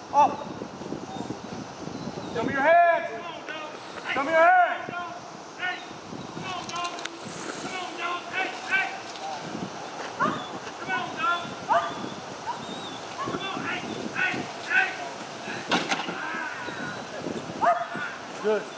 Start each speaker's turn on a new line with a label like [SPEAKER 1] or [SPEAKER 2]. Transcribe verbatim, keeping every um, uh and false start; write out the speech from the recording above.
[SPEAKER 1] Off. Show me your hands. Show me your hands.
[SPEAKER 2] Hey, come on, dog. Come on, dog. Hey, hey. Come on, dog. Come on, hey, hey, hey.
[SPEAKER 1] Good.